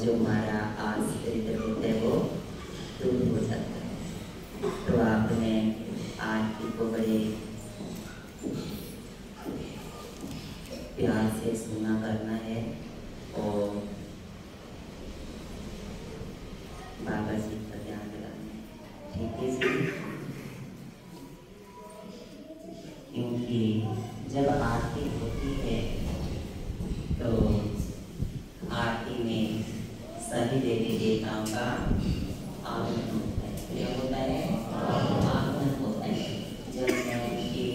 जो हमारा आश्रित होता है वो दूर हो जाता है। तो आपने आरती को बड़े प्यार से सुना करना है और बाबा जी का ध्यान रखना है, ठीक है जी। क्योंकि जब आरती होती है तो आरती में सभी देवी देवताओं का आगमन होता है। क्या होता है? आगमन होता है। जब उनकी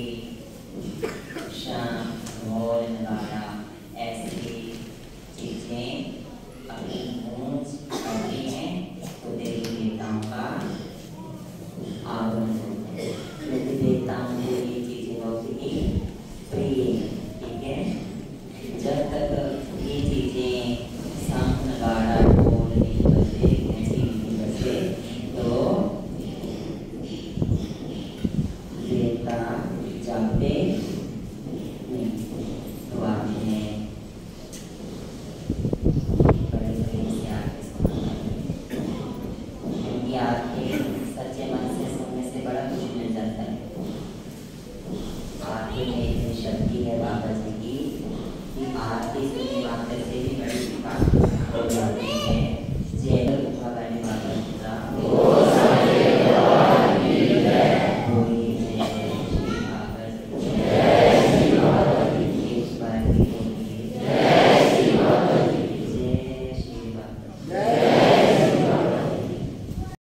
शाम ढोल नगाड़ा ऐसी चीजें अपनी गूंज करती हैं तो देवी देवताओं का आगमन होता है। क्योंकि देवताओं को ये चीजें बहुत ही प्रिय है, ठीक है। जब तक ये चीजें शाम नगाड़ा ढोल नहीं बजे, घंटी नहीं बजे तो देवता जागते नहीं। तो आपने बड़े प्रेम से आरती सुना, क्योंकि आपके सच्चे मन से सुनने से बड़ा कुछ मिल जाता है। आरती में इतनी शक्ति है बाबा जी की कि आरती सुनने मात्र से भी बड़ी कृपा हो जाती है।